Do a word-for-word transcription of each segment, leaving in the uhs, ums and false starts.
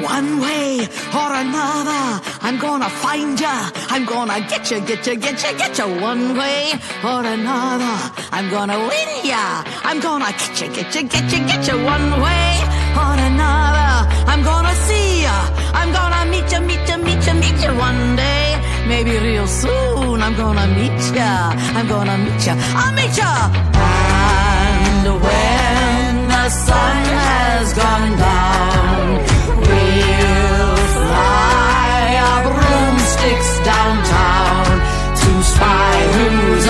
One way or another, I'm gonna find ya. I'm gonna get ya, get ya, get ya, get ya. One way or another, I'm gonna win ya. I'm gonna get ya, get ya, get ya, get ya. One way or another, I'm gonna see ya. I'm gonna meet ya, meet ya, meet ya, meet ya. One day, maybe real soon, I'm gonna meet ya. I'm gonna meet ya, I'll meet ya. And when the sun has gone down, we'll fly our broomsticks downtown to spy who's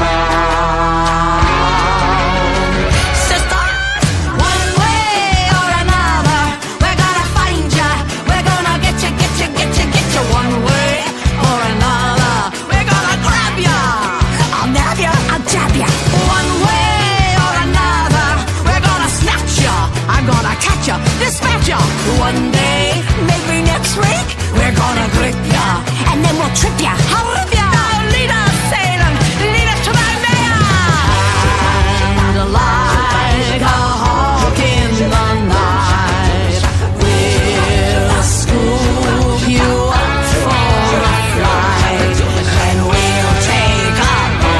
around. Sisters, one way or another, we're gonna find ya. We're gonna get ya, get ya, get ya, get ya. One way or another, we're gonna grab ya. I'll nab ya, I'll jab ya. One way or another, we're gonna snatch ya. I'm gonna catch ya, dispatch ya. One day, maybe next week, we're gonna grip ya, and then we'll trip ya. I'll rip ya. Now lead us, Salem, lead us to my mayor. And like a hawk in the night, we'll scoop you up for a flight, and we'll take a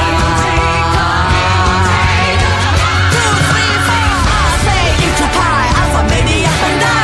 ride. Two, three, four, I'll say eat a pie, alpha, maybe up and die.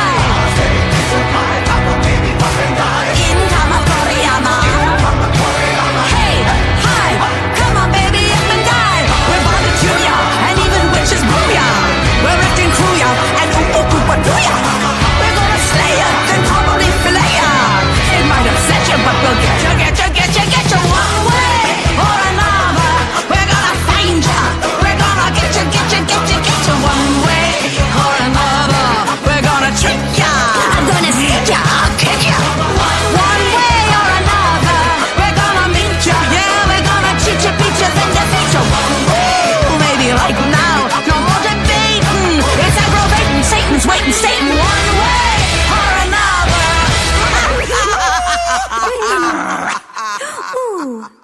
Hey, hi, come on baby, up and die. We're barbecue ya, and even witches brew ya. We're acting crew ya, and oop oop oop what do ya. We're gonna slay ya, then probably fillet ya. It might upset ya, but we'll get ya, get ya, get ya, get ya. One way or another, we're gonna find ya. We're gonna get ya, get ya, get ya, get ya. One way or another, we're gonna trick ya. I'm gonna stick ya, I'll kick ya. One way or another, we're gonna meet ya. Yeah, we're gonna cheat ya, beat ya, then defeat ya. Ooh, maybe right now, no more debating. It's aggravating, Satan's waiting, Satan. One way or another. Ooh.